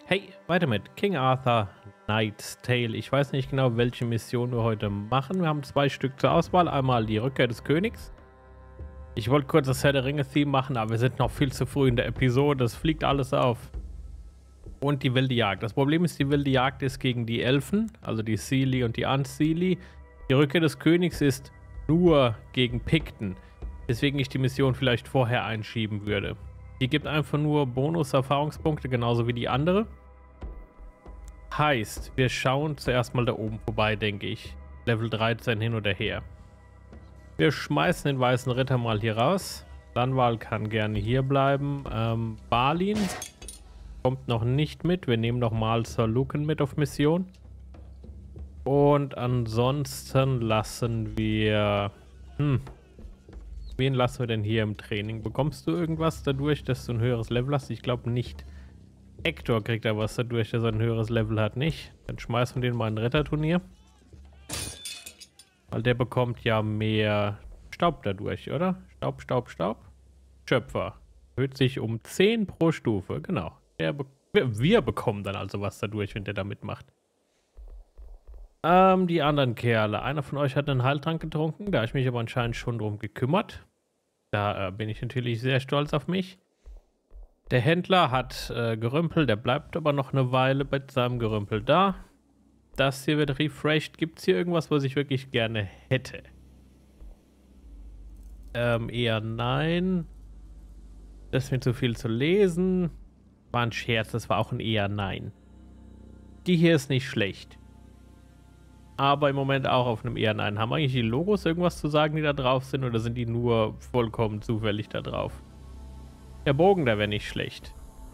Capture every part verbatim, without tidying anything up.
Hey, weiter mit King Arthur Knight's Tale. Ich weiß nicht genau, welche Mission wir heute machen. Wir haben zwei Stück zur Auswahl. Einmal die Rückkehr des Königs. Ich wollte kurz das Herr der Ringe-Theme machen, aber wir sind noch viel zu früh in der Episode. Das fliegt alles auf. Und die wilde Jagd. Das Problem ist, die wilde Jagd ist gegen die Elfen, also die Seelie und die Unseelie. Die Rückkehr des Königs ist nur gegen Pikten. Deswegen ich die Mission vielleicht vorher einschieben würde. Die gibt einfach nur Bonus-Erfahrungspunkte, genauso wie die andere. Heißt, wir schauen zuerst mal da oben vorbei, denke ich. Level dreizehn hin oder her. Wir schmeißen den weißen Ritter mal hier raus. Lanwal kann gerne hier bleiben. Ähm, Balin kommt noch nicht mit. Wir nehmen noch mal Sir Lucan mit auf Mission. Und ansonsten lassen wir... Hm... Wen lassen wir denn hier im Training? Bekommst du irgendwas dadurch, dass du ein höheres Level hast? Ich glaube nicht. Hector kriegt da was dadurch, dass er ein höheres Level hat, nicht? Dann schmeißen wir den mal in ein Ritterturnier. Weil der bekommt ja mehr Staub dadurch, oder? Staub, Staub, Staub. Schöpfer. Erhöht sich um zehn pro Stufe, genau. Der be wir bekommen dann also was dadurch, wenn der da mitmacht. Ähm, die anderen Kerle. Einer von euch hat einen Heiltrank getrunken, da habe ich mich aber anscheinend schon drum gekümmert. Da äh, bin ich natürlich sehr stolz auf mich. Der Händler hat äh, Gerümpel, der bleibt aber noch eine Weile bei seinem Gerümpel da. Das hier wird refreshed. Gibt es hier irgendwas, was ich wirklich gerne hätte? Ähm, eher nein. Das ist mir zu viel zu lesen. War ein Scherz, das war auch ein eher nein. Die hier ist nicht schlecht. Aber im Moment auch auf einem eher nein. Haben eigentlich die Logos irgendwas zu sagen, die da drauf sind? Oder sind die nur vollkommen zufällig da drauf? Der Bogen, der wäre nicht schlecht.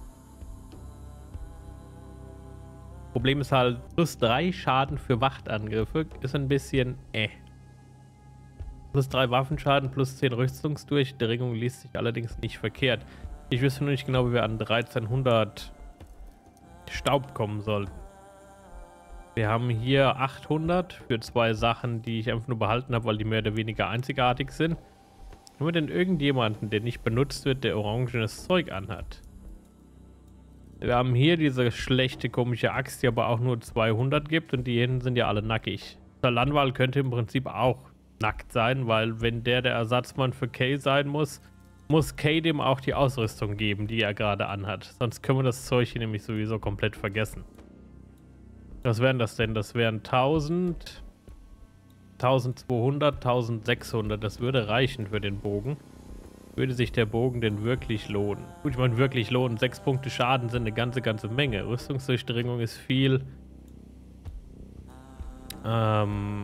Problem ist halt, plus drei Schaden für Wachtangriffe ist ein bisschen äh. Plus drei Waffenschaden, plus zehn Rüstungsdurchdringung liest sich allerdings nicht verkehrt. Ich wüsste nur nicht genau, wie wir an dreizehnhundert Staub kommen sollten. Wir haben hier achthundert für zwei Sachen, die ich einfach nur behalten habe, weil die mehr oder weniger einzigartig sind. Haben wir denn irgendjemanden, der nicht benutzt wird, der orangenes Zeug anhat? Wir haben hier diese schlechte, komische Axt, die aber auch nur zweihundert gibt und die hinten sind ja alle nackig. Der Lanwal könnte im Prinzip auch nackt sein, weil wenn der der Ersatzmann für Kay sein muss, muss Kay dem auch die Ausrüstung geben, die er gerade anhat. Sonst können wir das Zeug hier nämlich sowieso komplett vergessen. Was wären das denn? Das wären tausend, eintausendzweihundert, eintausendsechshundert. Das würde reichen für den Bogen. Würde sich der Bogen denn wirklich lohnen? Gut, ich meine wirklich lohnen. Sechs Punkte Schaden sind eine ganze, ganze Menge. Rüstungsdurchdringung ist viel. Ähm.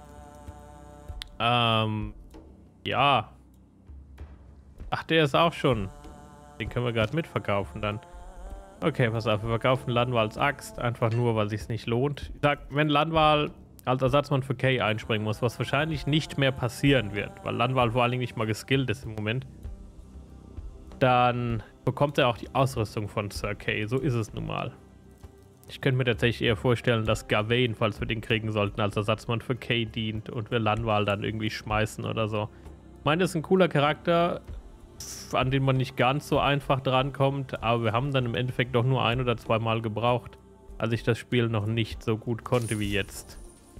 Ähm. Ja. Ach, der ist auch schon. Den können wir gerade mitverkaufen dann. Okay, pass auf, wir verkaufen Lanwals Axt, einfach nur, weil sich's nicht lohnt. Ich sag, wenn Lanwal als Ersatzmann für Kay einspringen muss, was wahrscheinlich nicht mehr passieren wird, weil Lanwal vor allen Dingen nicht mal geskillt ist im Moment, dann bekommt er auch die Ausrüstung von Sir Kay, so ist es nun mal. Ich könnte mir tatsächlich eher vorstellen, dass Gawain, falls wir den kriegen sollten, als Ersatzmann für Kay dient und wir Lanwal dann irgendwie schmeißen oder so. Ich meine, das ist ein cooler Charakter, an den man nicht ganz so einfach drankommt, aber wir haben dann im Endeffekt doch nur ein oder zweimal gebraucht, als ich das Spiel noch nicht so gut konnte wie jetzt.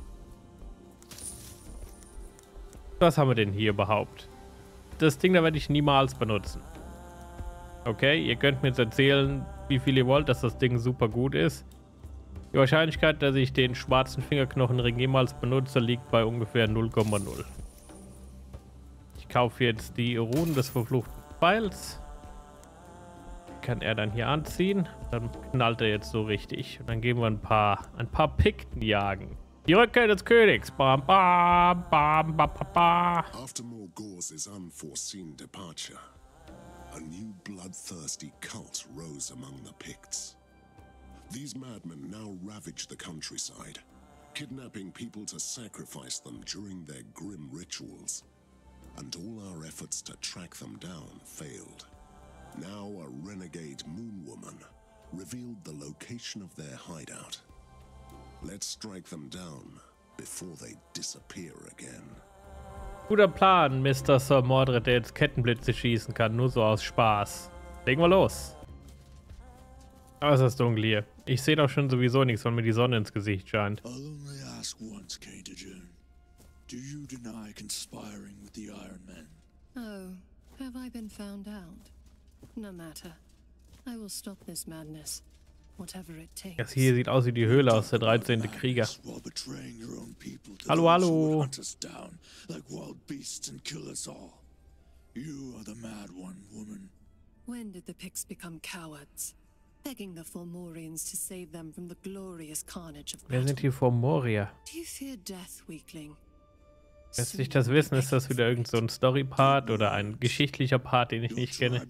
Was haben wir denn hier überhaupt? Das Ding da werde ich niemals benutzen. Okay, ihr könnt mir jetzt erzählen, wie viel ihr wollt, dass das Ding super gut ist. Die Wahrscheinlichkeit, dass ich den schwarzen Fingerknochenring jemals benutze, liegt bei ungefähr null Komma null. Ich kaufe jetzt die Runen des verfluchten Pfeils. Kann er dann hier anziehen. Dann knallt er jetzt so richtig. Und dann gehen wir ein paar, ein paar Pikten jagen. Die Rückkehr des Königs. Bam, bam, bam, bam, bam, bam. After Morgause's unforeseen departure, a new bloodthirsty cult rose among the Picts. These madmen now ravage the countryside, kidnapping people to sacrifice them during their grim rituals. And all our efforts to track them down failed. Now a renegade moon woman revealed the location of their hideout. Let's strike them down before they disappear again. Guter Plan, Mister Sir Mordred, der jetzt Kettenblitze schießen kann, nur so aus Spaß. Legen wir los. Aber es ist dunkel hier. Ich sehe doch schon sowieso nichts, weil mir die Sonne ins Gesicht scheint. I'll only ask once, Katajan. Do you deny conspiring with the Iron Men? Oh, have I been found out? No matter. I will stop this madness, whatever it takes. Das hier sieht aus wie die Höhle aus der dreizehnten Krieger. Hallo, hallo. You are the mad one, woman. When did the Picts become cowards? Begging the Fomorians to save them from the glorious carnage of Wer battle. sind die Fomoria? Do you fear death, weakling? Lässt sich das wissen? Ist das wieder irgend so ein Story-Part oder ein geschichtlicher Part, den ich nicht kenne?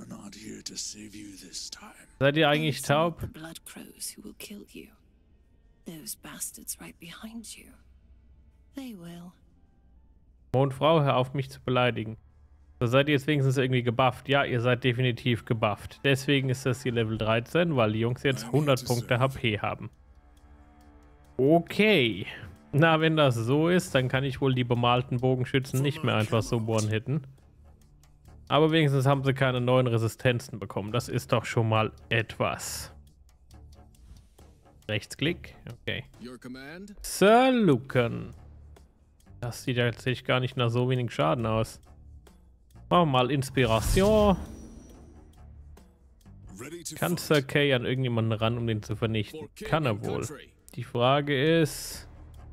Seid ihr eigentlich taub? The blood crows who will kill you. Those bastards right behind you. They will. Mondfrau, hör auf mich zu beleidigen. So, seid ihr jetzt wenigstens irgendwie gebufft? Ja, ihr seid definitiv gebufft. Deswegen ist das hier Level dreizehn, weil die Jungs jetzt hundert Punkte H P haben. Okay. Na, wenn das so ist, dann kann ich wohl die bemalten Bogenschützen nicht mehr einfach so one-hitten. Aber wenigstens haben sie keine neuen Resistenzen bekommen. Das ist doch schon mal etwas. Rechtsklick. Okay. Sir Lucan. Das sieht ja tatsächlich gar nicht nach so wenig Schaden aus. Machen wir mal Inspiration. Kann Sir Kay an irgendjemanden ran, um den zu vernichten? Kann er wohl. Die Frage ist...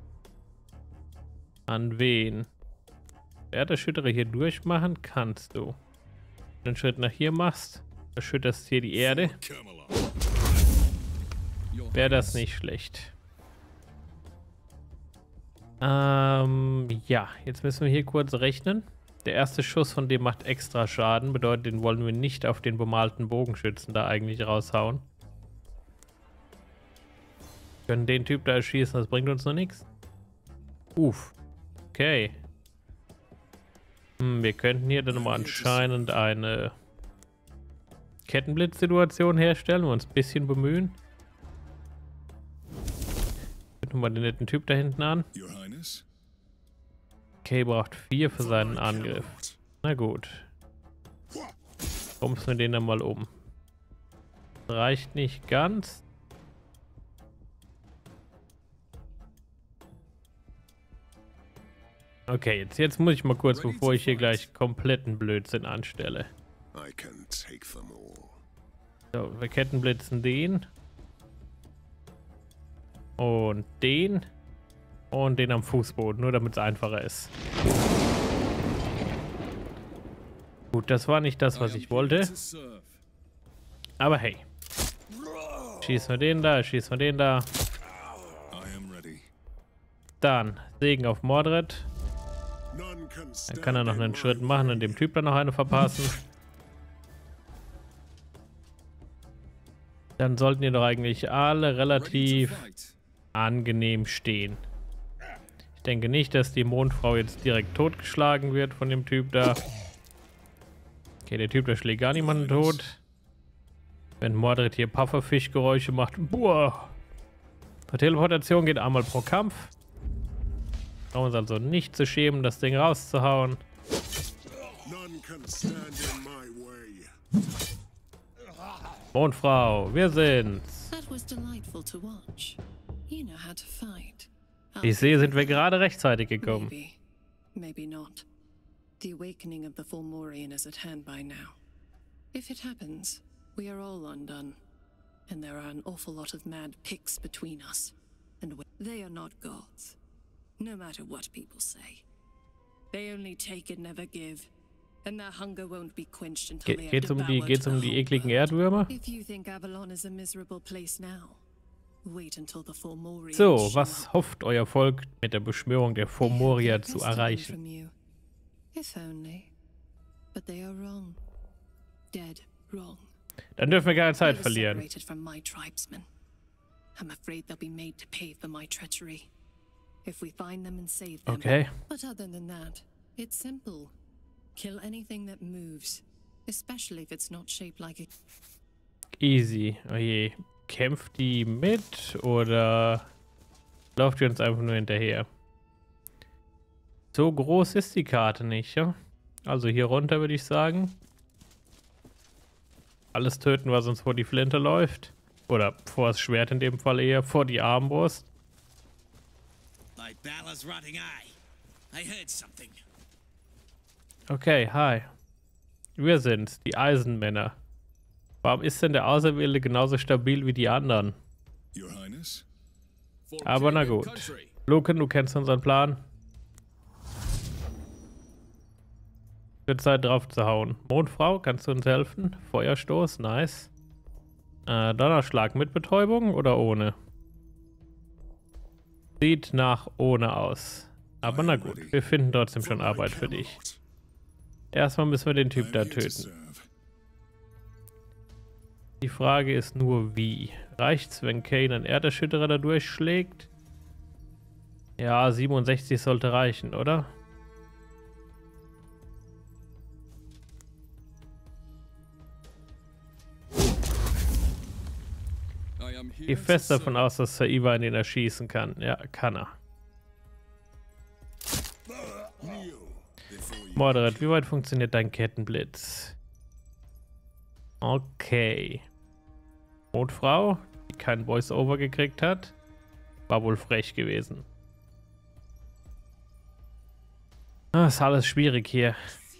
An wen? Erderschüttere hier durchmachen kannst du. Wenn du einen Schritt nach hier machst, erschütterst hier die Erde. Wäre das nicht schlecht. Ähm, ja, jetzt müssen wir hier kurz rechnen. Der erste Schuss von dem macht extra Schaden, bedeutet, den wollen wir nicht auf den bemalten Bogenschützen da eigentlich raushauen. Wir können den Typ da erschießen, das bringt uns noch nichts. Uff. Okay. Hm, wir könnten hier dann mal anscheinend eine Kettenblitz-Situation herstellen, wir uns ein bisschen bemühen. Gucken wir mal den netten Typ da hinten an. Okay, braucht vier für seinen Angriff. Na gut. Bumsen wir den dann mal um. Reicht nicht ganz. Okay, jetzt, jetzt muss ich mal kurz, bevor ich hier gleich kompletten Blödsinn anstelle. So, wir Kettenblitzen den. Und den. Und den am Fußboden, nur damit es einfacher ist. Gut, das war nicht das, was ich wollte. Aber hey. Schießen wir den da, schießen wir den da. Dann Segen auf Mordred. Dann kann er noch einen Schritt machen und dem Typ dann noch eine verpassen. Dann sollten die doch eigentlich alle relativ angenehm stehen. Ich denke nicht, dass die Mondfrau jetzt direkt totgeschlagen wird von dem Typ da. Okay, der Typ, der schlägt gar niemanden tot. Wenn Mordred hier Pufferfischgeräusche macht. Boah. Die Teleportation geht einmal pro Kampf. Brauchen uns also nicht zu schämen, das Ding rauszuhauen. Mondfrau, wir sind's. Ich sehe, sind wir gerade rechtzeitig gekommen. Maybe, maybe not. The awakening of the Fomorian is at hand by now. If it happens, we are all undone. And there are an awful lot of mad Picts between us. And we they are not gods. No matter what people say. They only take and never give. And their hunger won't be quenched until they have Geht's um die, devoured geht's um the die whole ekligen world. Erdwürmer? If you think Avalon is a miserable place now, wait until the Fomorians So, show was up. hofft euer Volk mit der Beschwörung der Fomoria They zu have stolen erreichen? from you. If only. But they are wrong. Dead wrong. Dann dürfen wir keine Zeit I was verlieren. separated from my tribesmen. I'm afraid they'll be made to pay for my treachery. If we find them and save them. Okay. But other than that, it's simple. Kill anything that moves. Especially if it's not shaped like a... Easy. Oh je. Kämpft die mit oder läuft die uns einfach nur hinterher? So groß ist die Karte nicht, ja? Also hier runter würde ich sagen. Alles töten, was uns vor die Flinte läuft. Oder vor das Schwert in dem Fall eher, vor die Armbrust. By Balor's rotting eye. I heard something. Okay, hi. Wir sind's, die Eisenmänner. Warum ist denn der Auserwählte genauso stabil wie die anderen? Your Highness? Aber na gut. Lucan, du kennst unseren Plan. Wird Zeit drauf zu hauen. Mondfrau, kannst du uns helfen? Feuerstoß, nice. Äh, Donnerschlag mit Betäubung oder ohne? Sieht nach ohne aus. Aber na gut, wir finden trotzdem schon Arbeit für dich. Erstmal müssen wir den Typ da töten. Die Frage ist nur, wie. Reicht's, wenn Kane einen Erderschütterer da durchschlägt? Ja, siebenundsechzig sollte reichen, oder? Geh fest davon aus, dass Saiva ihn erschießen kann. Ja, kann er. Moderate, wie weit funktioniert dein Kettenblitz? Okay. Mondfrau, die kein Voice-Over gekriegt hat, war wohl frech gewesen. Ah, ist alles schwierig hier.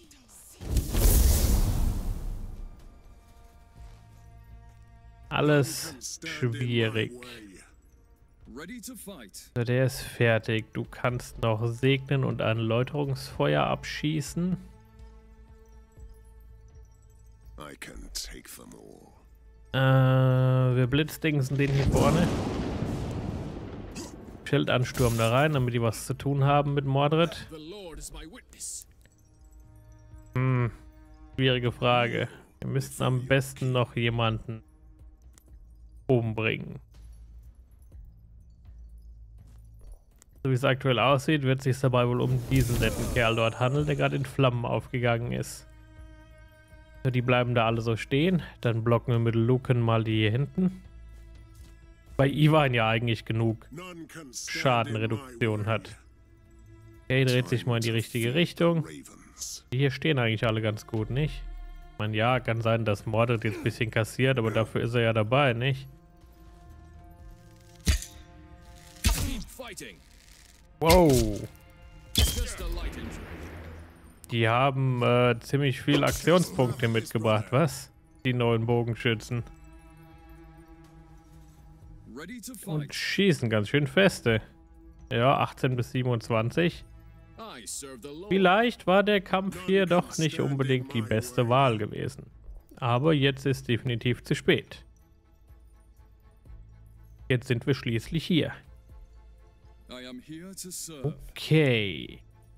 Alles schwierig. So, der ist fertig. Du kannst noch segnen und ein Läuterungsfeuer abschießen. I can take them all. Äh, wir blitzdingsen den hier vorne. Schildansturm da rein, damit die was zu tun haben mit Mordred. Hm, schwierige Frage. Wir müssten am besten noch jemanden umbringen. So wie es aktuell aussieht, wird es sich dabei wohl um diesen netten Kerl dort handeln, der gerade in Flammen aufgegangen ist. So, die bleiben da alle so stehen. Dann blocken wir mit Lucan mal die hier hinten. Bei Ivan ja eigentlich genug Schadenreduktion hat. Okay, dreht sich mal in die richtige Richtung. Die hier stehen eigentlich alle ganz gut, nicht? Ich meine, ja, kann sein, dass Mordred jetzt ein bisschen kassiert, aber dafür ist er ja dabei, nicht? Wow. Die haben äh, ziemlich viel Aktionspunkte mitgebracht, was? Die neuen Bogenschützen. Und schießen ganz schön feste. Ja, achtzehn bis siebenundzwanzig. Vielleicht war der Kampf hier doch nicht unbedingt die beste Wahl gewesen. Aber jetzt ist definitiv zu spät. Jetzt sind wir schließlich hier. Okay.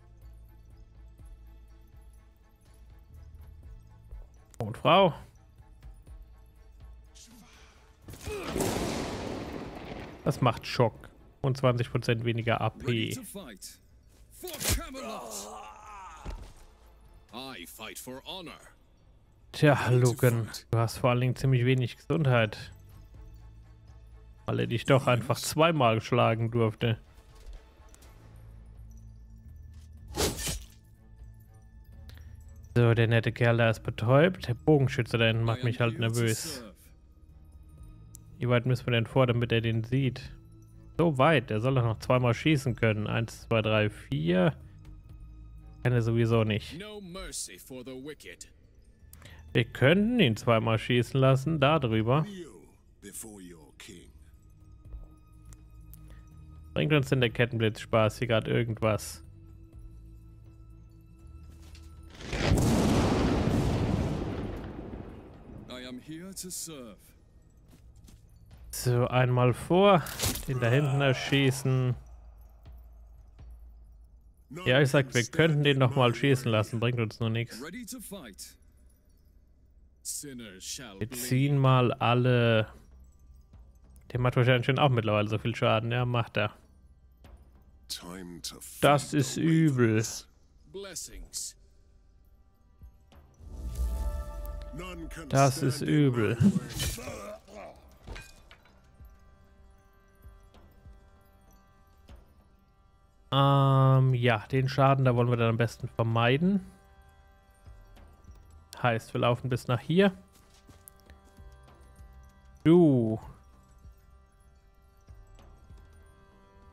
Und Frau. Das macht Schock. Und zwanzig Prozent weniger A P. Tja, Lucan, du hast vor allen Dingen ziemlich wenig Gesundheit. Weil er dich doch einfach zweimal schlagen durfte. So, der nette Kerl da ist betäubt. Der Bogenschütze da hinten macht mich halt nervös. Wie weit müssen wir denn vor, damit er den sieht? So weit, der soll doch noch zweimal schießen können. Eins, zwei, drei, vier. Kann er sowieso nicht. Wir könnten ihn zweimal schießen lassen, da drüber. Bringt uns denn der Kettenblitzspaß hier gerade irgendwas? So, einmal vor, den da hinten erschießen. Ja, ich sag, wir könnten den noch mal schießen lassen, bringt uns nur nichts. Wir ziehen mal alle. Der macht wahrscheinlich schon auch mittlerweile so viel Schaden, ja, macht er. Das ist übel. Das ist übel. Ähm, ja, den Schaden, da wollen wir dann am besten vermeiden. Heißt, wir laufen bis nach hier. Du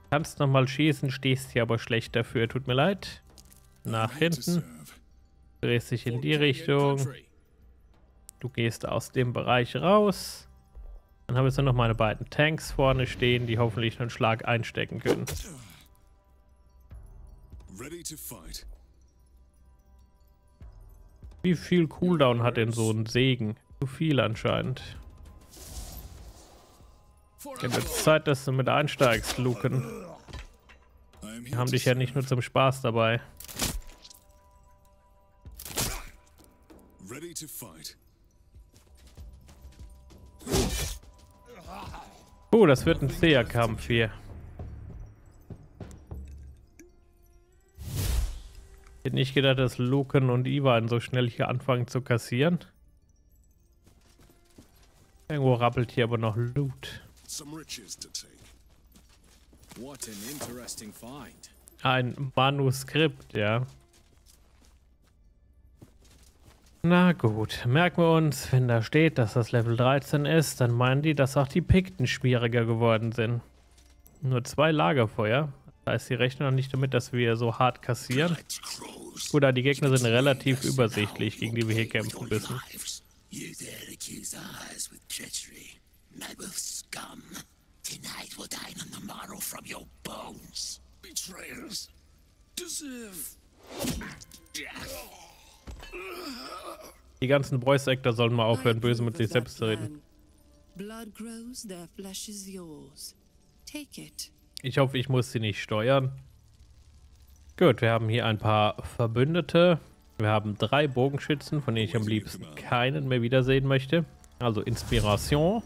Kannst nochmal schießen, stehst hier aber schlecht dafür. Tut mir leid. Nach hinten. Drehst dich in die Richtung. Du gehst aus dem Bereich raus. Dann habe ich so noch meine beiden Tanks vorne stehen, die hoffentlich einen Schlag einstecken können. Wie viel Cooldown hat denn so ein Segen? Zu viel anscheinend. Es wird Zeit, dass du mit einsteigst, Luken. Wir haben dich ja nicht nur zum Spaß dabei. Oh, das wird ein zäher Kampf hier. Ich hätte nicht gedacht, dass Luken und Ivan so schnell hier anfangen zu kassieren. Irgendwo rappelt hier aber noch Loot. Ein Manuskript, ja. Na gut, merken wir uns, wenn da steht, dass das Level dreizehn ist, dann meinen die, dass auch die Pikten schwieriger geworden sind. Nur zwei Lagerfeuer. Das heißt, sie rechnen noch nicht damit, dass wir so hart kassieren. Gut, die Gegner sind relativ übersichtlich, gegen die wir hier kämpfen müssen. Die ganzen Voice Actor sollen mal aufhören, böse mit sich selbst zu reden. Ich hoffe, ich muss sie nicht steuern. Gut, wir haben hier ein paar Verbündete. Wir haben drei Bogenschützen, von denen ich am liebsten keinen mehr wiedersehen möchte. Also Inspiration.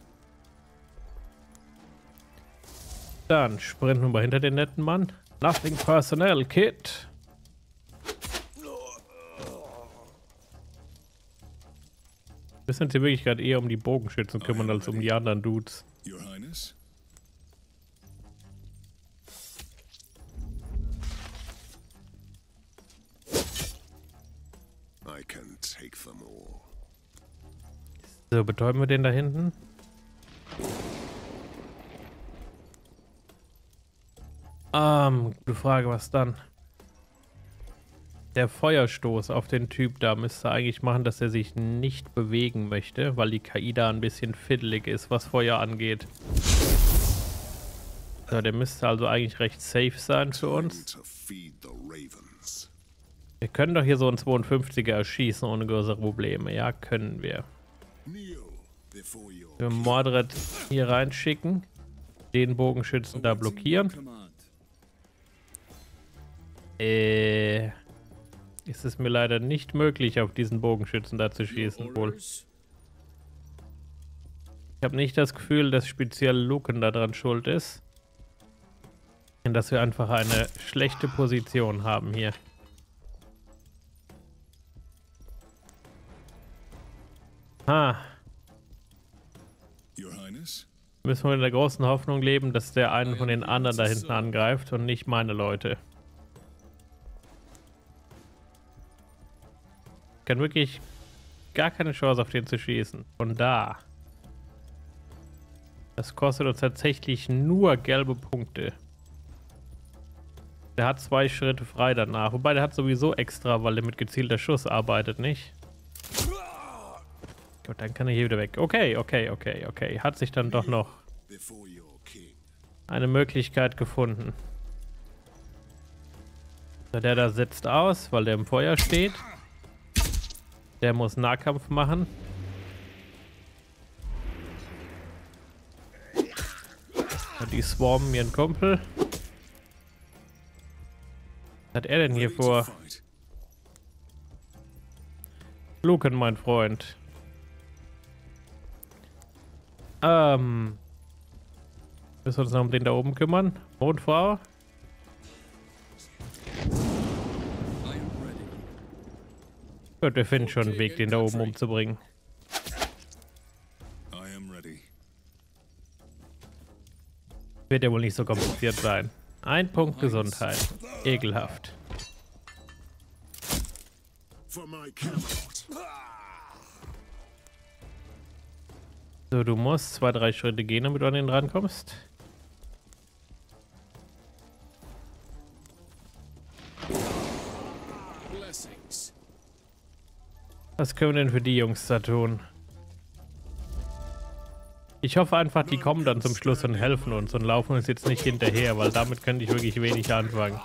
Dann sprinten wir mal hinter den netten Mann. Nothing Personnel, Kid. Wir sind hier wirklich gerade eher um die Bogenschützen kümmern als um die anderen Dudes. So, betäuben wir den da hinten? Ähm, gute Frage, was dann? Der Feuerstoß auf den Typ da müsste eigentlich machen, dass er sich nicht bewegen möchte, weil die K I da ein bisschen fiddelig ist, was Feuer angeht. So, der müsste also eigentlich recht safe sein für uns. Wir können doch hier so einen zweiundfünfziger erschießen ohne größere Probleme. Ja, können wir. Wir Mordred hier reinschicken. Den Bogenschützen da blockieren. Äh... Ist es mir leider nicht möglich, auf diesen Bogenschützen da zu schießen, wohl. Ich habe nicht das Gefühl, dass speziell Luken daran schuld ist. Und dass wir einfach eine schlechte Position haben hier. Ah. Müssen wir in der großen Hoffnung leben, dass der einen von den anderen da hinten angreift und nicht meine Leute. Ich kann wirklich gar keine Chance auf den zu schießen. Von da. Das kostet uns tatsächlich nur gelbe Punkte. Der hat zwei Schritte frei danach. Wobei der hat sowieso extra, weil der mit gezielter Schuss arbeitet, nicht? Gut, dann kann er hier wieder weg. Okay, okay, okay, okay. Hat sich dann doch noch eine Möglichkeit gefunden. So, der da sitzt aus, weil der im Feuer steht. Der muss Nahkampf machen. Und die swarmen mir einen Kumpel. Was hat er denn hier vor? Luken, mein Freund. Ähm. Müssen wir uns noch um den da oben kümmern? Mondfrau? Gut, wir finden schon einen Weg, den da oben umzubringen. Wird ja wohl nicht so kompliziert sein. Ein Punkt Gesundheit. Ekelhaft. So, du musst zwei, drei Schritte gehen, damit du an den rankommst. Was können wir denn für die Jungs da tun? Ich hoffe einfach, die kommen dann zum Schluss und helfen uns und laufen uns jetzt nicht hinterher, weil damit könnte ich wirklich wenig anfangen.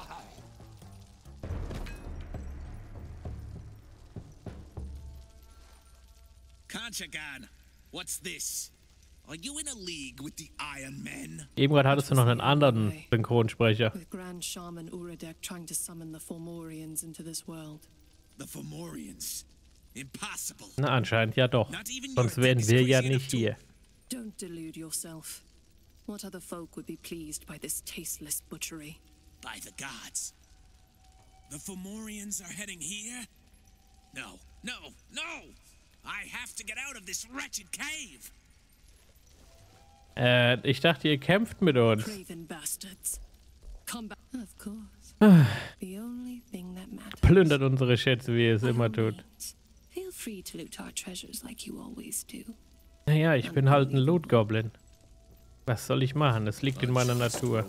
Conchagan, what's this? Are you in a league with the Iron Men? Eben gerade hattest du noch einen anderen Synchronsprecher. With Grand Shaman Uradek trying to summon the Fomorians into this world. The Fomorians? Impossible. Na, anscheinend ja doch. Sonst wären wir ja nicht hier. Don't delude yourself. What other folk would be pleased by this tasteless butchery? By the gods. The Fomorians are heading here? No, no, no! I have to get out of this wretched cave! Äh, ich dachte, ihr kämpft mit uns. Craven bastards. Come back. Of course. The only thing that matters. Plündert unsere Schätze, wie ihr es immer tut. Feel free to loot our treasures like you always do. Naja, ich bin halt ein Loot-Goblin. Was soll ich machen? Es liegt in meiner Natur.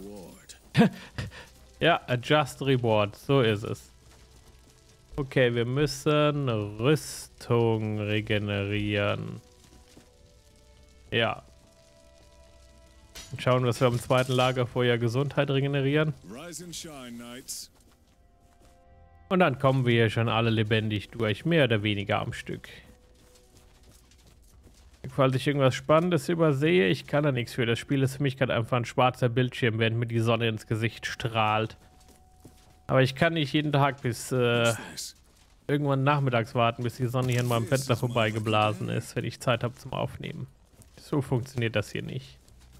Ja, Adjust Reward, so ist es. Okay, wir müssen Rüstung regenerieren. Ja. Und schauen, was wir am zweiten Lagerfeuer Gesundheit regenerieren. Und dann kommen wir hier schon alle lebendig durch, mehr oder weniger am Stück. Falls ich irgendwas Spannendes übersehe, ich kann da nichts für. Das Spiel ist für mich gerade einfach ein schwarzer Bildschirm, während mir die Sonne ins Gesicht strahlt. Aber ich kann nicht jeden Tag bis äh, irgendwann nachmittags warten, bis die Sonne hier an meinem Fenster vorbeigeblasen ist, wenn ich Zeit habe zum Aufnehmen. So funktioniert das hier nicht.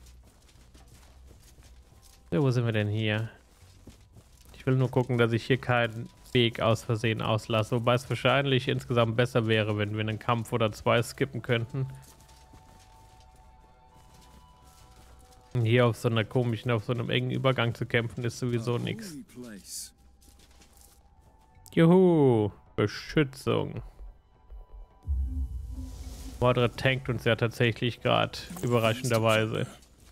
So, wo sind wir denn hier? Ich will nur gucken, dass ich hier keinen Weg aus Versehen auslasse, wobei es wahrscheinlich insgesamt besser wäre, wenn wir einen Kampf oder zwei skippen könnten. Und hier auf so einer komischen, auf so einem engen Übergang zu kämpfen, ist sowieso nichts. Juhu, Beschützung. Mordred tankt uns ja tatsächlich gerade, überraschenderweise.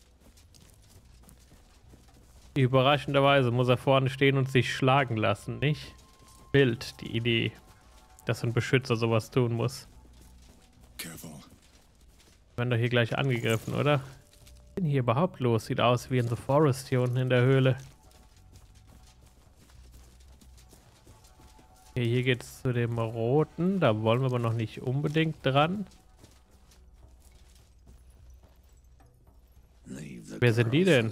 Überraschenderweise muss er vorne stehen und sich schlagen lassen, nicht? Bild, die Idee, dass ein Beschützer sowas tun muss. Wir werden doch hier gleich angegriffen, oder? Was ist denn hier überhaupt los? Sieht aus wie in The Forest hier unten in der Höhle. Okay, hier geht's zu dem Roten. Da wollen wir aber noch nicht unbedingt dran. Wer sind die denn?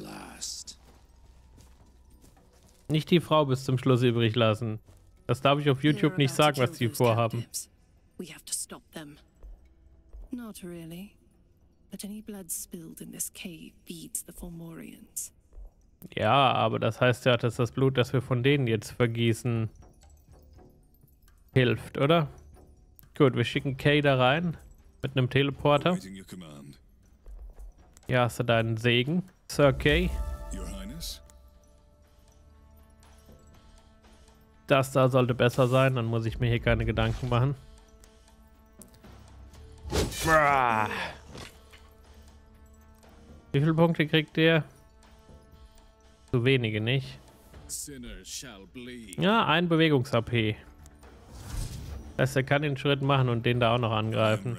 Nicht die Frau bis zum Schluss übrig lassen. Das darf ich auf YouTube nicht sagen, was die vorhaben. We have to stop them. Not really. But any blood spilled in this cave feeds the Fomorians. Ja, aber das heißt ja, dass das Blut, das wir von denen jetzt vergießen, hilft, oder? Gut, wir schicken Kay da rein mit einem Teleporter. Ja, hast du deinen Segen, Sir Kay? Das da sollte besser sein, dann muss ich mir hier keine Gedanken machen. Wie viele Punkte kriegt der? Zu wenige, nicht? Ja, ein Bewegungs-A P. Das heißt, er kann den Schritt machen und den da auch noch angreifen.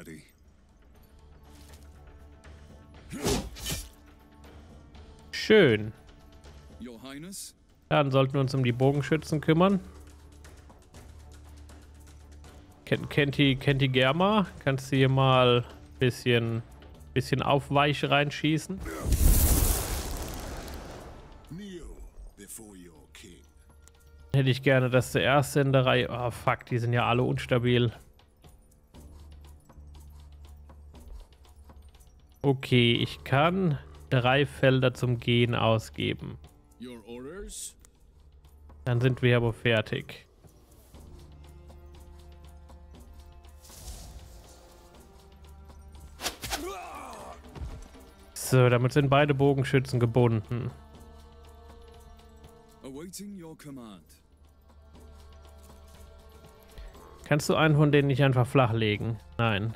Schön. Dann sollten wir uns um die Bogenschützen kümmern. Kenti, Kenti Germa, kannst du hier mal ein bisschen, bisschen Aufweich reinschießen? Hätte ich gerne, dass der erste in der Reihe... Oh fuck, die sind ja alle unstabil. Okay, ich kann drei Felder zum Gehen ausgeben. Dann sind wir aber fertig. So, damit sind beide Bogenschützen gebunden. Kannst du einen von denen nicht einfach flachlegen? Nein.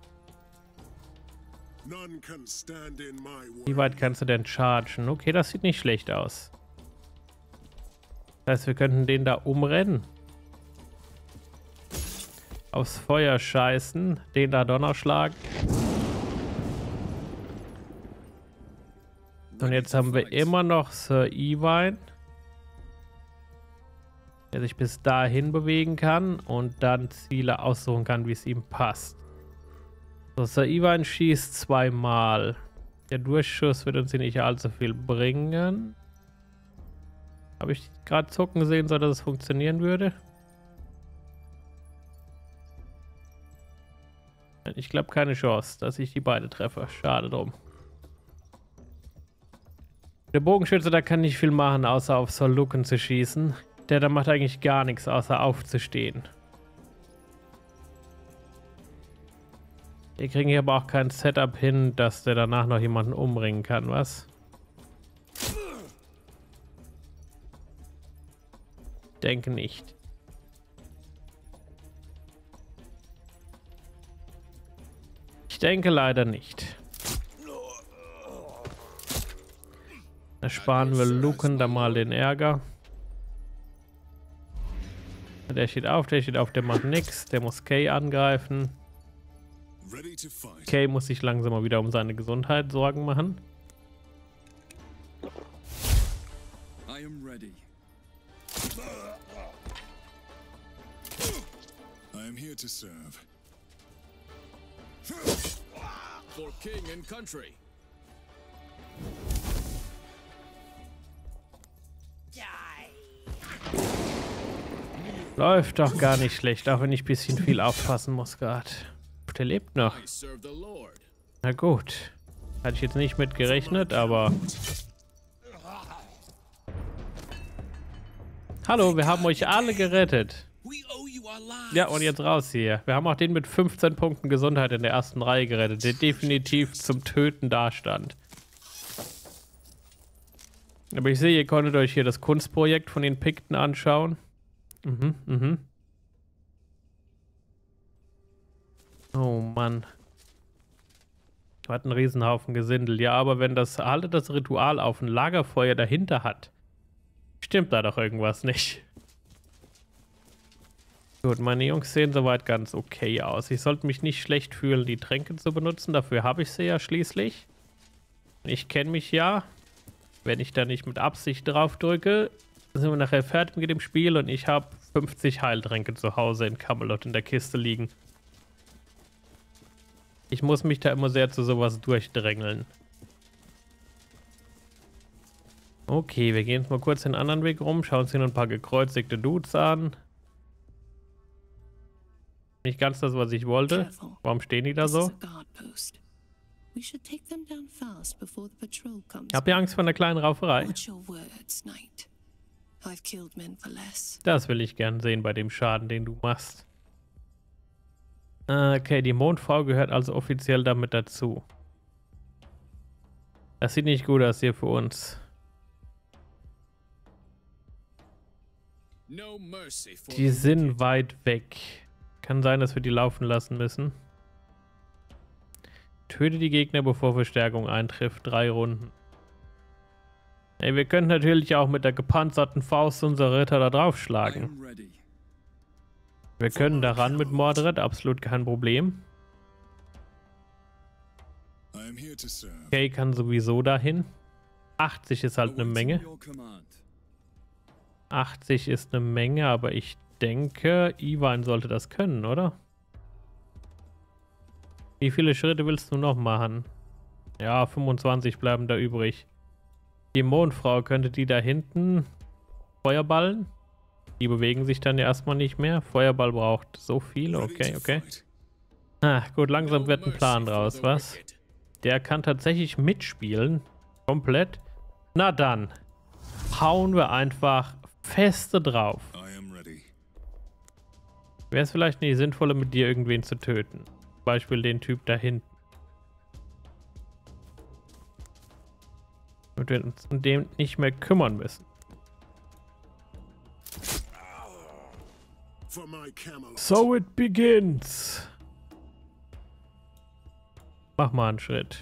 Wie weit kannst du denn chargen? Okay, das sieht nicht schlecht aus. Das heißt, wir könnten den da umrennen. Aufs Feuer scheißen. Den da Donner schlagen. Und jetzt haben wir immer noch Sir Ewain, der sich bis dahin bewegen kann und dann Ziele aussuchen kann, wie es ihm passt. So, Sir Ewain schießt zweimal. Der Durchschuss wird uns hier nicht allzu viel bringen. Habe ich gerade zucken sehen, so dass es funktionieren würde? Ich glaube keine Chance, dass ich die beide treffe. Schade drum. Der Bogenschütze, da kann nicht viel machen, außer auf Sir Lucan zu schießen. Der da macht eigentlich gar nichts, außer aufzustehen. Wir kriegen hier aber auch kein Setup hin, dass der danach noch jemanden umbringen kann, was? Denke nicht. Ich denke leider nicht. Ersparen wir Lucan da mal den Ärger. Der steht auf, der steht auf, der macht nichts. Der muss Kay angreifen. Kay muss sich langsam mal wieder um seine Gesundheit Sorgen machen. I am ready. I am here to serve. For king and country. Läuft doch gar nicht schlecht, auch wenn ich ein bisschen viel aufpassen muss gerade. Der lebt noch. Na gut. Hatte ich jetzt nicht mit gerechnet, aber... Hallo, wir haben euch alle gerettet. Ja, und jetzt raus hier. Wir haben auch den mit fünfzehn Punkten Gesundheit in der ersten Reihe gerettet, der definitiv zum Töten dastand. Aber ich sehe, ihr konntet euch hier das Kunstprojekt von den Pikten anschauen. Mhm, mhm. Oh Mann. Hat einen Riesenhaufen Gesindel. Ja, aber wenn das alle das Ritual auf ein Lagerfeuer dahinter hat, stimmt da doch irgendwas nicht. Gut, meine Jungs sehen soweit ganz okay aus. Ich sollte mich nicht schlecht fühlen, die Tränke zu benutzen. Dafür habe ich sie ja schließlich. Ich kenne mich ja. Wenn ich da nicht mit Absicht drauf drücke, sind wir nachher fertig mit dem Spiel und ich habe fünfzig Heiltränke zu Hause in Camelot in der Kiste liegen. Ich muss mich da immer sehr zu sowas durchdrängeln. Okay, wir gehen jetzt mal kurz den anderen Weg rum, schauen uns hier noch ein paar gekreuzigte Dudes an. Nicht ganz das, was ich wollte. Warum stehen die da so? Habt ihr Angst vor einer kleinen Rauferei? Das will ich gern sehen bei dem Schaden, den du machst. Okay, die Mondfrau gehört also offiziell damit dazu. Das sieht nicht gut aus hier für uns. Die sind weit weg. Kann sein, dass wir die laufen lassen müssen. Töte die Gegner, bevor Verstärkung eintrifft. Drei Runden. Ey, wir könnten natürlich auch mit der gepanzerten Faust unsere Ritter da draufschlagen. Wir können daran mit Mordred, absolut kein Problem. Kay kann sowieso dahin. achtzig ist halt eine Menge. achtzig ist eine Menge, aber ich denke, Ewain sollte das können, oder? Wie viele Schritte willst du noch machen? Ja, fünfundzwanzig bleiben da übrig. Die Mondfrau, könnte die da hinten Feuerballen? Die bewegen sich dann ja erstmal nicht mehr. Feuerball braucht so viel. Okay, okay. Ah, gut, langsam wird ein Plan draus, was? Der kann tatsächlich mitspielen. Komplett. Na dann. Hauen wir einfach feste drauf. Wäre es vielleicht nicht sinnvoller, mit dir irgendwen zu töten? Zum Beispiel den Typ da hinten. Damit wir uns um den nicht mehr kümmern müssen. So it begins. Mach mal einen Schritt.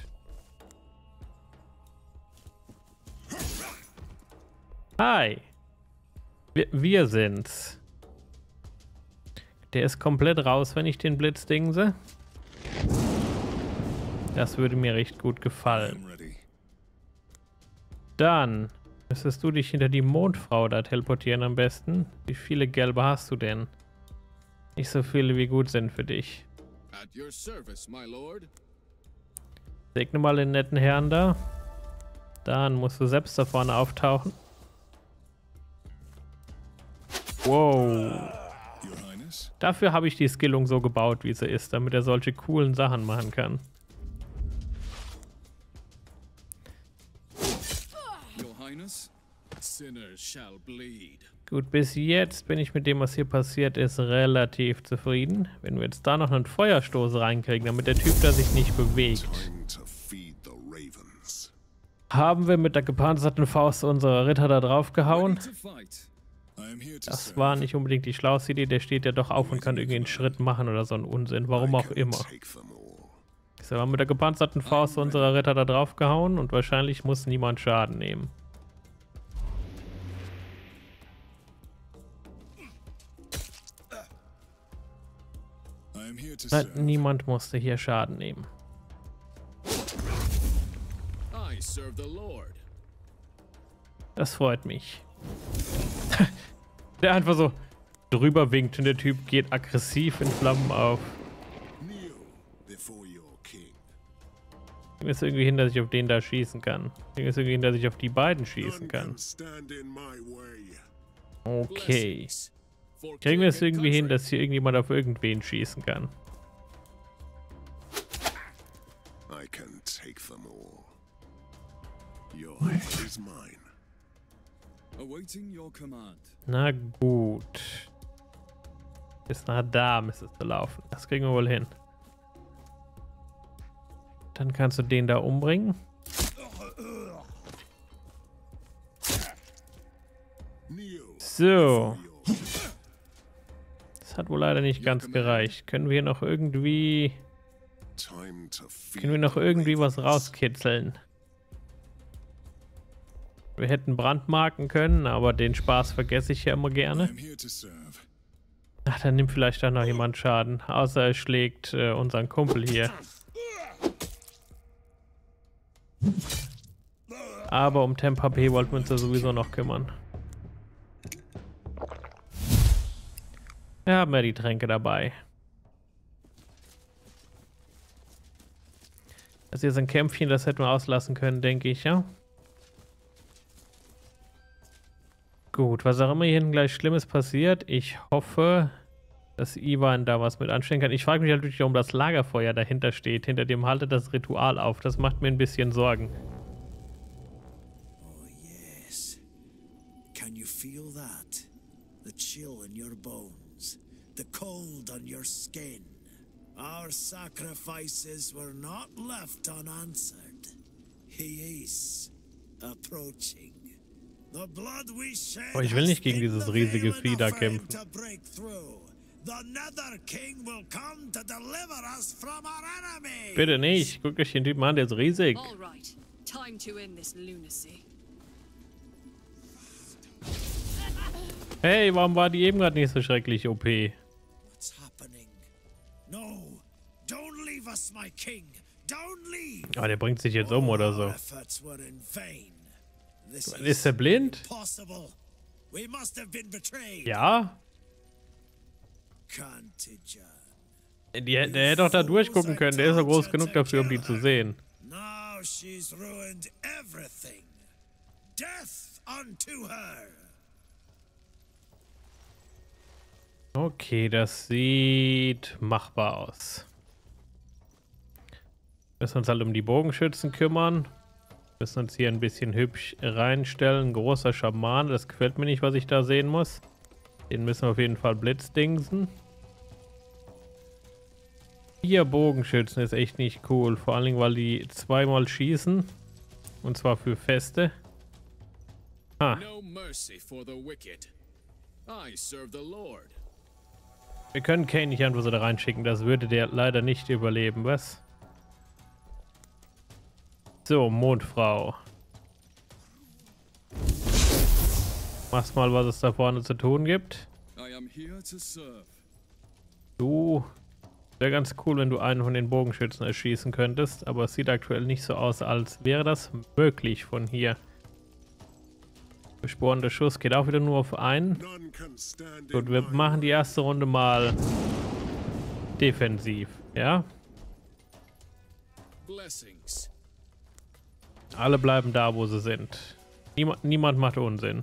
Hi. Wir, wir sind's. Der ist komplett raus, wenn ich den Blitz dingse. Das würde mir recht gut gefallen. Dann müsstest du dich hinter die Mondfrau da teleportieren am besten. Wie viele gelbe hast du denn? Nicht so viele, wie gut sind für dich. Segne mal den netten Herrn da. Dann musst du selbst da vorne auftauchen. Wow. Dafür habe ich die Skillung so gebaut, wie sie ist, damit er solche coolen Sachen machen kann. Gut, bis jetzt bin ich mit dem, was hier passiert ist, relativ zufrieden. Wenn wir jetzt da noch einen Feuerstoß reinkriegen, damit der Typ da sich nicht bewegt, haben wir mit der gepanzerten Faust unserer Ritter da drauf gehauen. Das war nicht unbedingt die schlauste Idee. Der steht ja doch auf und kann irgendwie einen Schritt machen oder so einen Unsinn. Warum auch immer. So, wir haben mit der gepanzerten Faust unserer Ritter da drauf gehauen und wahrscheinlich muss niemand Schaden nehmen. Nein, niemand musste hier Schaden nehmen. Das freut mich. Der einfach so drüber winkt und der Typ geht aggressiv in Flammen auf. Ich muss irgendwie hin, dass ich auf den da schießen kann. Ich muss irgendwie hin, dass ich auf die beiden schießen kann. Okay. Kriegen wir es irgendwie hin, dass hier irgendjemand auf irgendwen schießen kann? Na gut. Bis nach da müsstest du laufen. Das kriegen wir wohl hin. Dann kannst du den da umbringen. So. Das hat wohl leider nicht ganz gereicht. Können wir noch irgendwie... Können wir noch irgendwie was rauskitzeln? Wir hätten brandmarken können, aber den Spaß vergesse ich ja immer gerne. Ach, dann nimmt vielleicht auch noch jemand Schaden. Außer er schlägt äh, unseren Kumpel hier. Aber um Temp H P wollten wir uns ja sowieso noch kümmern. Wir haben ja die Tränke dabei. Das hier ist ein Kämpfchen, das hätten wir auslassen können, denke ich, ja? Gut, was auch immer hier hinten gleich Schlimmes passiert, ich hoffe, dass Ivan da was mit anstellen kann. Ich frage mich natürlich, warum das Lagerfeuer dahinter steht. Hinter dem haltet das Ritual auf. Das macht mir ein bisschen Sorgen. Oh yes. Can you feel that? The chill in your bones, the cold on your skin. Our sacrifices were not left unanswered. He is approaching. Oh, ich will nicht gegen dieses riesige Vieh da kämpfen. Bitte nicht. Guck euch den Typen an, der ist riesig. Hey, warum war die eben gerade nicht so schrecklich O P? Ah, der bringt sich jetzt um oder so. Ist er blind? Ja? Die, der hätte doch da durchgucken können. Der ist ja groß genug dafür, um die zu sehen. Okay, das sieht machbar aus. Wir müssen uns halt um die Bogenschützen kümmern. Müssen uns hier ein bisschen hübsch reinstellen. Großer Schaman, das gefällt mir nicht, was ich da sehen muss. Den müssen wir auf jeden Fall blitzdingsen. Vier Bogenschützen ist echt nicht cool. Vor allen Dingen, weil die zweimal schießen. Und zwar für Feste. Ah. Wir können Kane nicht einfach so da reinschicken. Das würde der leider nicht überleben, was? So, Mondfrau. Mach's mal, was es da vorne zu tun gibt. I am here to serve. Du, wäre ganz cool, wenn du einen von den Bogenschützen erschießen könntest, aber es sieht aktuell nicht so aus, als wäre das möglich von hier. Besporender Schuss geht auch wieder nur auf einen. Gut, wir machen die erste Runde mal defensiv, ja? Alle bleiben da, wo sie sind. Niemand, niemand macht Unsinn.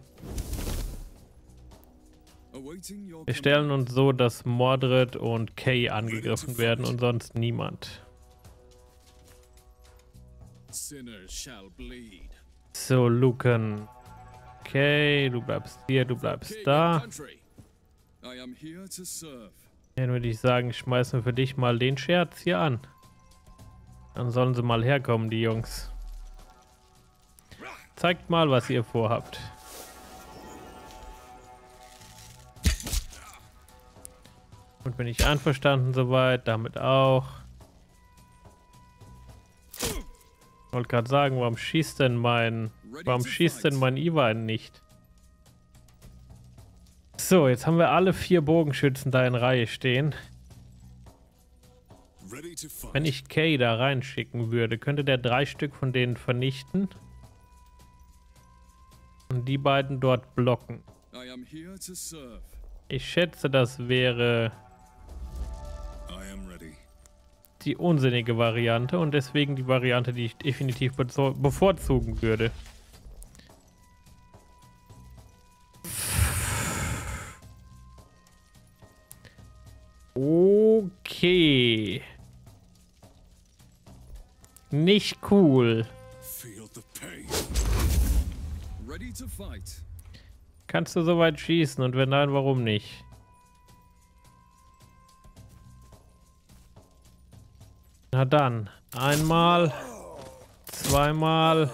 Wir stellen uns so, dass Mordred und Kay angegriffen werden und sonst niemand. So, Lucan. Okay, du bleibst hier, du bleibst da. Dann würde ich sagen, schmeißen wir für dich mal den Scherz hier an. Dann sollen sie mal herkommen, die Jungs. Zeigt mal, was ihr vorhabt. Und bin ich einverstanden soweit, damit auch. Ich wollte gerade sagen, warum schießt denn mein, warum schießt denn mein Ivan nicht? So, jetzt haben wir alle vier Bogenschützen da in Reihe stehen. Wenn ich Kay da reinschicken würde, könnte der drei Stück von denen vernichten. Und die beiden dort blocken. Ich schätze, das wäre die unsinnige Variante und deswegen die Variante, die ich definitiv bevorzugen würde. Okay. Nicht cool. Kannst du soweit schießen und wenn nein, warum nicht? Na dann, einmal, zweimal.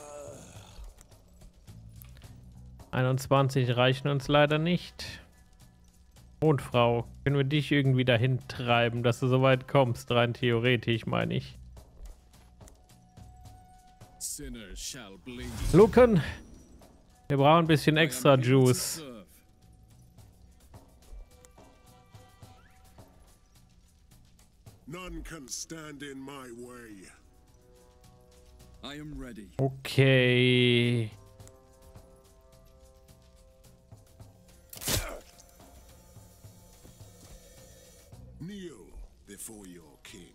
einundzwanzig reichen uns leider nicht. Mondfrau, können wir dich irgendwie dahin treiben, dass du so weit kommst, rein theoretisch, meine ich. Lucan, wir brauchen ein bisschen extra Juice. Okay. Kneel before your king.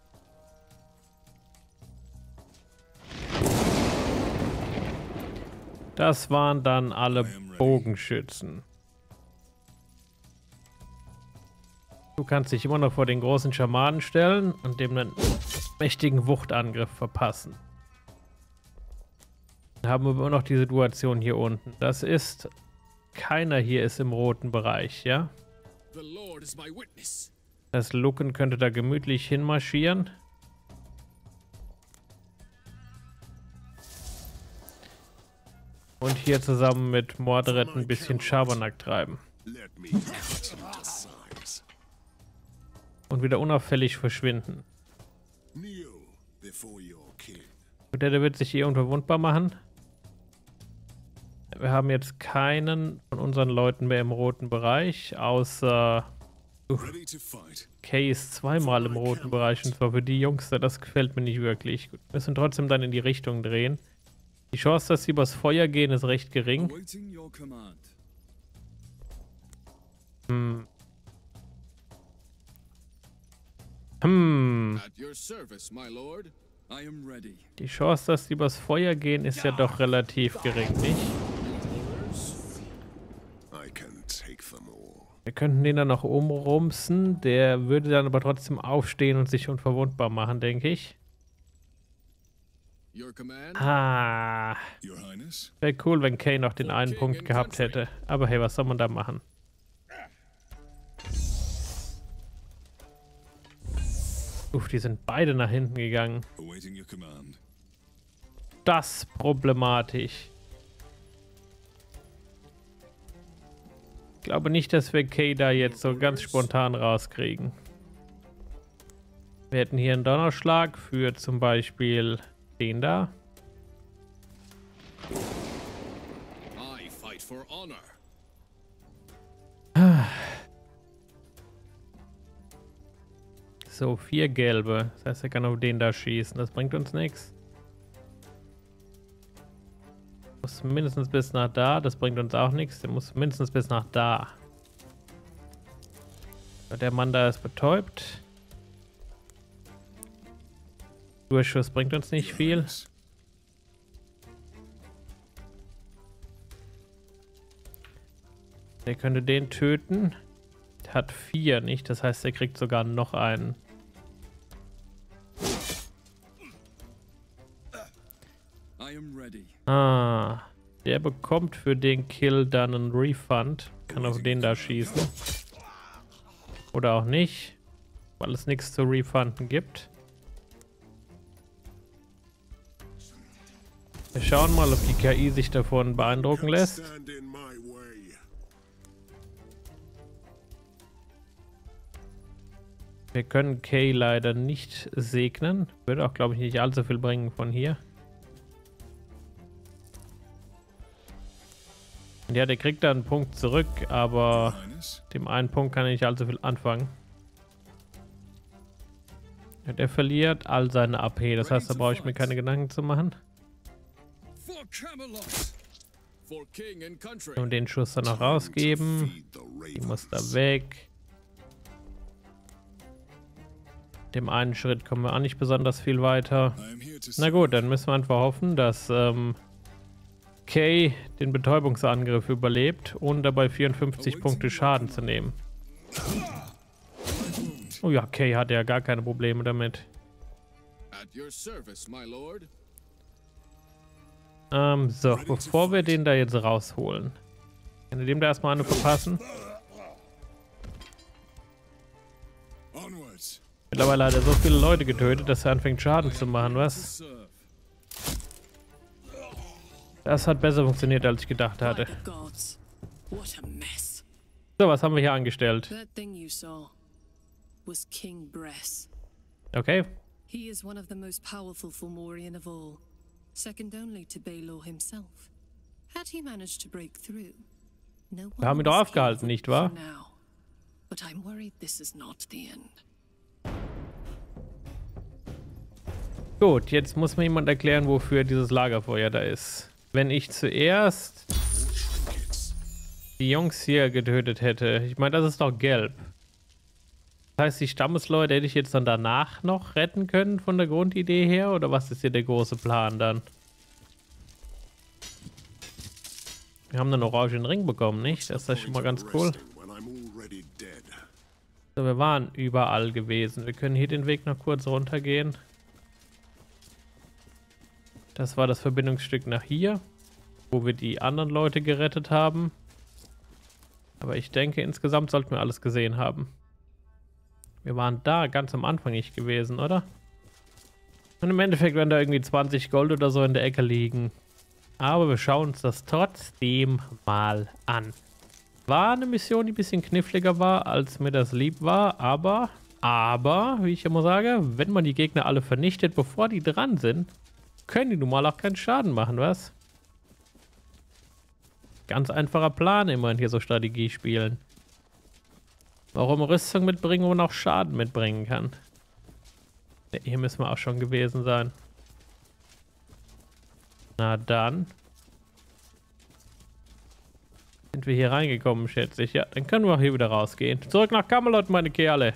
Das waren dann alle Bogenschützen. Du kannst dich immer noch vor den großen Schamanen stellen und dem einen mächtigen Wuchtangriff verpassen. Dann haben wir immer noch die Situation hier unten. Das ist... Keiner hier ist im roten Bereich, ja? Das Lucan könnte da gemütlich hinmarschieren. Und hier zusammen mit Mordred ein bisschen Schabernack treiben. Und wieder unauffällig verschwinden. Und der, der wird sich hier unverwundbar machen. Wir haben jetzt keinen von unseren Leuten mehr im roten Bereich, außer... Uh, Kay ist zweimal im roten Bereich und zwar für die Jungs da, das gefällt mir nicht wirklich. Gut, wir müssen trotzdem dann in die Richtung drehen. Die Chance, dass sie übers Feuer gehen, ist recht gering. Hm. Hm. Die Chance, dass sie übers Feuer gehen, ist ja doch relativ gering, nicht? Wir könnten den dann noch umrumsen. Der würde dann aber trotzdem aufstehen und sich unverwundbar machen, denke ich. Ah. Wäre cool, wenn Kay noch den einen Punkt gehabt hätte. Aber hey, was soll man da machen? Uff, die sind beide nach hinten gegangen. Das ist problematisch. Ich glaube nicht, dass wir Kay da jetzt so ganz spontan rauskriegen. Wir hätten hier einen Donnerschlag für zum Beispiel den da. So, vier gelbe. Das heißt, er kann auf den da schießen. Das bringt uns nichts. Muss mindestens bis nach da. Das bringt uns auch nichts. Der muss mindestens bis nach da. Der Mann da ist betäubt. Durchschuss bringt uns nicht viel. Der könnte den töten. Der hat vier nicht. Das heißt, er kriegt sogar noch einen. Ah, der bekommt für den Kill dann einen Refund. Kann auf den da schießen. Oder auch nicht, weil es nichts zu refunden gibt. Wir schauen mal, ob die K I sich davon beeindrucken lässt. Wir können Kay leider nicht segnen. Würde auch, glaube ich, nicht allzu viel bringen von hier. Ja, der kriegt da einen Punkt zurück, aber dem einen Punkt kann er nicht allzu viel anfangen. Ja, der verliert all seine A P, das heißt, da brauche ich mir keine Gedanken zu machen. Und den Schuss dann noch rausgeben. Die muss da weg. Dem einen Schritt kommen wir auch nicht besonders viel weiter. Na gut, dann müssen wir einfach hoffen, dass ähm, Kay den Betäubungsangriff überlebt, ohne dabei vierundfünfzig Punkte Schaden zu nehmen. Oh ja, Kay hatte ja gar keine Probleme damit. Ähm, so, bevor wir den da jetzt rausholen, kann ich dem da erstmal eine verpassen. Mittlerweile hat er so viele Leute getötet, dass er anfängt Schaden zu machen, was? Das hat besser funktioniert, als ich gedacht hatte. So, was haben wir hier angestellt? Okay. He is one of the most powerful Fomorian of all, second only to Baelor himself. Had he managed to break through, no wir haben ihn doch aufgehalten, nicht wahr? But I'm worried this is not the end. Gut, jetzt muss mir jemand erklären, wofür dieses Lagerfeuer da ist. Wenn ich zuerst die Jungs hier getötet hätte, ich meine, das ist doch gelb. Das heißt, die Stammesleute hätte ich jetzt dann danach noch retten können von der Grundidee her? Oder was ist hier der große Plan dann? Wir haben einen orangen Ring bekommen, nicht? Das ist schon mal ganz cool. So, wir waren überall gewesen. Wir können hier den Weg noch kurz runtergehen. Das war das Verbindungsstück nach hier, wo wir die anderen Leute gerettet haben. Aber ich denke, insgesamt sollten wir alles gesehen haben. Wir waren da ganz am Anfang nicht gewesen, oder? Und im Endeffekt werden da irgendwie zwanzig Gold oder so in der Ecke liegen. Aber wir schauen uns das trotzdem mal an. War eine Mission, die ein bisschen kniffliger war, als mir das lieb war. Aber, aber, wie ich immer sage, wenn man die Gegner alle vernichtet, bevor die dran sind, können die nun mal auch keinen Schaden machen, was? Ganz einfacher Plan immer in hier so Strategie spielen. Warum Rüstung mitbringen, wo man auch Schaden mitbringen kann. Ja, hier müssen wir auch schon gewesen sein. Na dann. Sind wir hier reingekommen, schätze ich. Ja, dann können wir auch hier wieder rausgehen. Zurück nach Camelot, meine Kerle.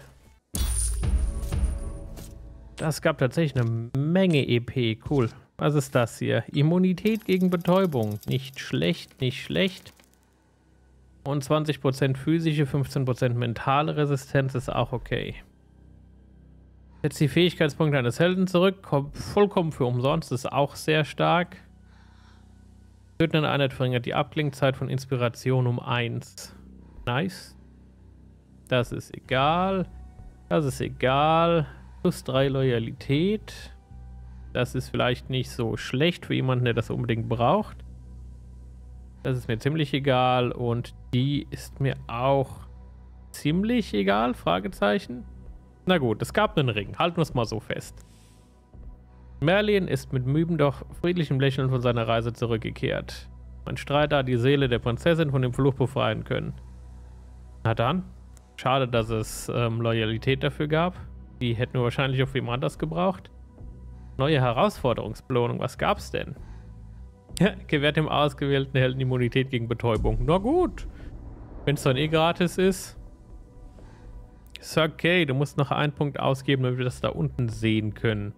Das gab tatsächlich eine Menge E P. Cool. Was ist das hier? Immunität gegen Betäubung. Nicht schlecht, nicht schlecht. Und zwanzig Prozent physische, fünfzehn Prozent mentale Resistenz ist auch okay. Jetzt die Fähigkeitspunkte eines Helden zurück. Kommt vollkommen für umsonst. Ist auch sehr stark. Tötende Einheit verringert die Abklingzeit von Inspiration um eins. Nice. Das ist egal. Das ist egal. Plus drei Loyalität. Das ist vielleicht nicht so schlecht für jemanden, der das unbedingt braucht. Das ist mir ziemlich egal. Und die ist mir auch ziemlich egal, Fragezeichen. Na gut, es gab einen Ring. Halten wir es mal so fest. Merlin ist mit müden, doch friedlichem Lächeln von seiner Reise zurückgekehrt. Mein Streiter hat die Seele der Prinzessin von dem Fluch befreien können. Na dann. Schade, dass es ähm, Loyalität dafür gab. Die hätten wir wahrscheinlich auf jemand anders gebraucht. Neue Herausforderungsbelohnung. Was gab's denn? Gewährt dem ausgewählten Helden Immunität gegen Betäubung. Na gut. Wenn es dann eh gratis ist. Ist okay. Du musst noch einen Punkt ausgeben, damit wir das da unten sehen können.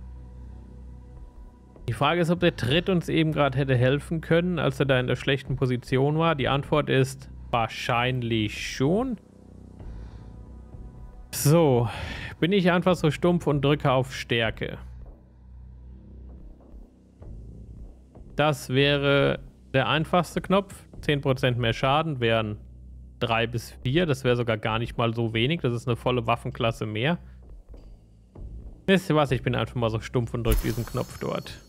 Die Frage ist, ob der Tritt uns eben gerade hätte helfen können, als er da in der schlechten Position war. Die Antwort ist wahrscheinlich schon. So. Bin ich einfach so stumpf und drücke auf Stärke. Das wäre der einfachste Knopf. zehn Prozent mehr Schaden wären drei bis vier. Das wäre sogar gar nicht mal so wenig. Das ist eine volle Waffenklasse mehr. Wisst ihr was? Ich bin einfach mal so stumpf und drücke diesen Knopf dort.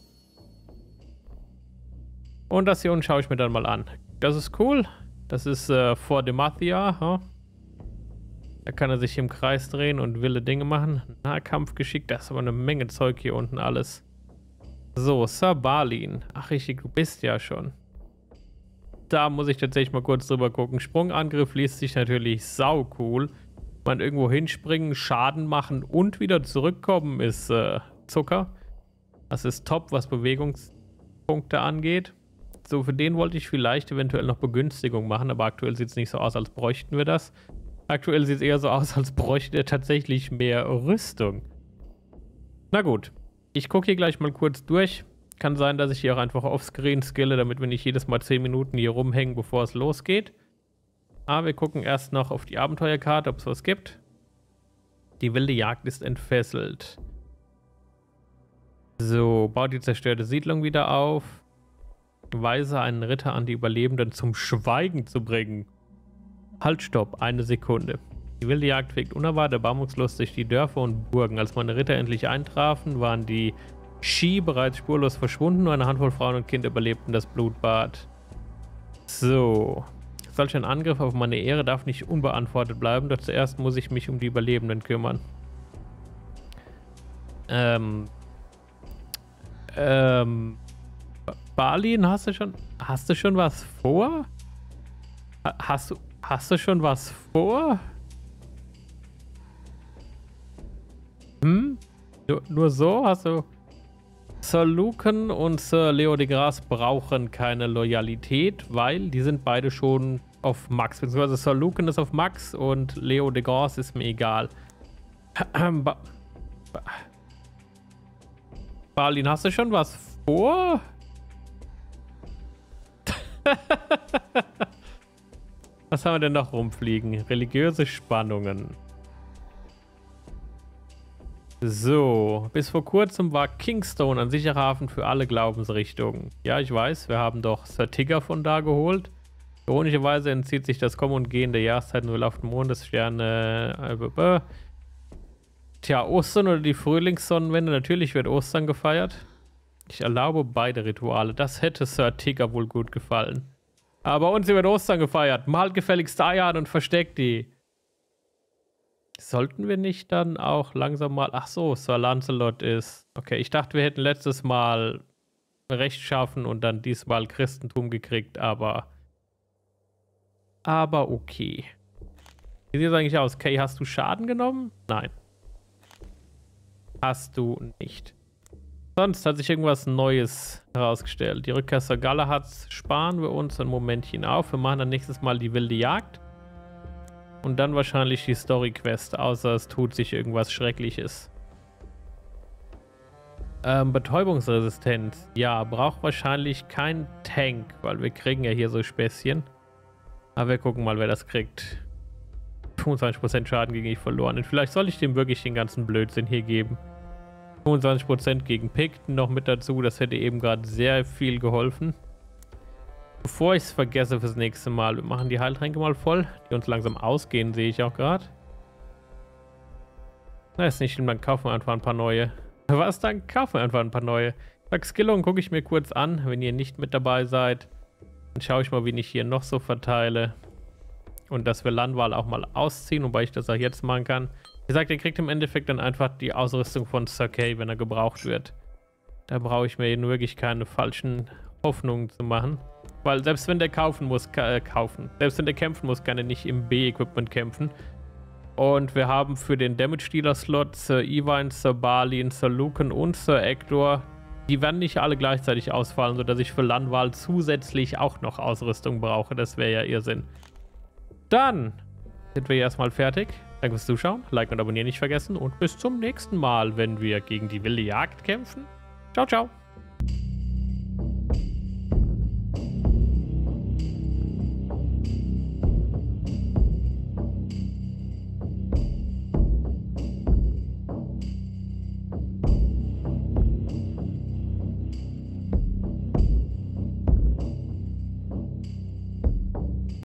Und das hier unten schaue ich mir dann mal an. Das ist cool. Das ist äh, vor Demathia. Huh? Da kann er sich im Kreis drehen und wilde Dinge machen. Nahkampfgeschick. Das ist aber eine Menge Zeug hier unten alles. So, Sir Balin. Ach richtig, du bist ja schon. Da muss ich tatsächlich mal kurz drüber gucken. Sprungangriff liest sich natürlich sau cool. Man irgendwo hinspringen, Schaden machen und wieder zurückkommen ist äh, Zucker. Das ist top, was Bewegungspunkte angeht. So, für den wollte ich vielleicht eventuell noch Begünstigung machen, aber aktuell sieht es nicht so aus, als bräuchten wir das. Aktuell sieht es eher so aus, als bräuchte er tatsächlich mehr Rüstung. Na gut. Ich gucke hier gleich mal kurz durch. Kann sein, dass ich hier auch einfach offscreen skille, damit wir nicht jedes Mal zehn Minuten hier rumhängen, bevor es losgeht. Aber wir gucken erst noch auf die Abenteuerkarte, ob es was gibt. Die wilde Jagd ist entfesselt. So, baut die zerstörte Siedlung wieder auf. Weise einen Ritter an, die Überlebenden zum Schweigen zu bringen. Halt, stopp, eine Sekunde. Die wilde Jagd fegt unerwartet erbarmungslos durch die Dörfer und Burgen. Als meine Ritter endlich eintrafen, waren die Shi bereits spurlos verschwunden. Nur eine Handvoll Frauen und Kinder überlebten das Blutbad. So. Solch ein Angriff auf meine Ehre darf nicht unbeantwortet bleiben, doch zuerst muss ich mich um die Überlebenden kümmern. Ähm. Ähm. Balin, hast du schon. Hast du schon was vor? Hast du. Hast du schon was vor? Hm? Nur, nur so? Hast du. Sir Lucan und Sir Leo de Gras brauchen keine Loyalität, weil die sind beide schon auf Max. Beziehungsweise Sir Lucan ist auf Max und Leo de Gras ist mir egal. Ba ba Balin, hast du schon was vor? Was haben wir denn noch rumfliegen? Religiöse Spannungen. So, bis vor kurzem war Kingstone ein sicherer Hafen für alle Glaubensrichtungen. Ja, ich weiß, wir haben doch Sir Tigger von da geholt. Ironischerweise entzieht sich das Kommen und Gehen der Jahreszeiten nur auf dem Mondessterne. Äh, äh, Tja, Ostern oder die Frühlingssonnenwende, natürlich wird Ostern gefeiert. Ich erlaube beide Rituale. Das hätte Sir Tigger wohl gut gefallen. Aber uns wird Ostern gefeiert. Malt gefälligst Eier an und versteckt die. Sollten wir nicht dann auch langsam mal... Ach so, Sir Lancelot ist... Okay, ich dachte, wir hätten letztes Mal Rechtschaffen und dann diesmal Christentum gekriegt, aber... Aber okay. Wie sieht es eigentlich aus? Kay, hast du Schaden genommen? Nein. Hast du nicht. Sonst hat sich irgendwas Neues herausgestellt. Die Rückkehr zur Galahads sparen wir uns ein Momentchen auf. Wir machen dann nächstes Mal die wilde Jagd. Und dann wahrscheinlich die Story-Quest, außer es tut sich irgendwas Schreckliches. Ähm, Betäubungsresistenz. Ja, braucht wahrscheinlich kein Tank, weil wir kriegen ja hier so Späßchen. Aber wir gucken mal, wer das kriegt. fünfundzwanzig Prozent Schaden gegen ich verloren. Und vielleicht soll ich dem wirklich den ganzen Blödsinn hier geben. fünfundzwanzig Prozent gegen Picton noch mit dazu. Das hätte eben gerade sehr viel geholfen. Bevor ich es vergesse fürs nächste Mal, wir machen die Heiltränke mal voll, die uns langsam ausgehen, sehe ich auch gerade. Na, ist nicht schlimm, dann kaufen wir einfach ein paar neue. Was, dann kaufen wir einfach ein paar neue. Sag Skillung gucke ich mir kurz an, wenn ihr nicht mit dabei seid. Dann schaue ich mal, wen ich hier noch so verteile. Und dass wir Landwahl auch mal ausziehen, wobei ich das auch jetzt machen kann. Wie gesagt, ihr kriegt im Endeffekt dann einfach die Ausrüstung von Sir Kay, wenn er gebraucht wird. Da brauche ich mir nun wirklich keine falschen Hoffnungen zu machen. Weil selbst wenn der kaufen muss, äh, kaufen. Selbst wenn der kämpfen muss, kann er nicht im B-Equipment kämpfen. Und wir haben für den Damage-Dealer-Slot Sir Ivain, Sir Balin, Sir Lucan und Sir Ector. Die werden nicht alle gleichzeitig ausfallen, sodass ich für Lanval zusätzlich auch noch Ausrüstung brauche. Das wäre ja Irrsinn. Dann sind wir erstmal fertig. Danke fürs Zuschauen. Like und abonnieren nicht vergessen. Und bis zum nächsten Mal, wenn wir gegen die wilde Jagd kämpfen. Ciao, ciao.